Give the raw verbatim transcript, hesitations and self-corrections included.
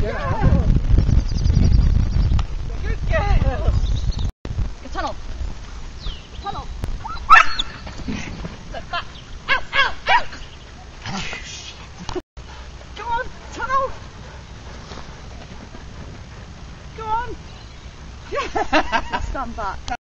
girl. Good girl. Get tunnel. Tunnel. Look back. Ow, ow, ow. Go on, tunnel. Go on. Stand back.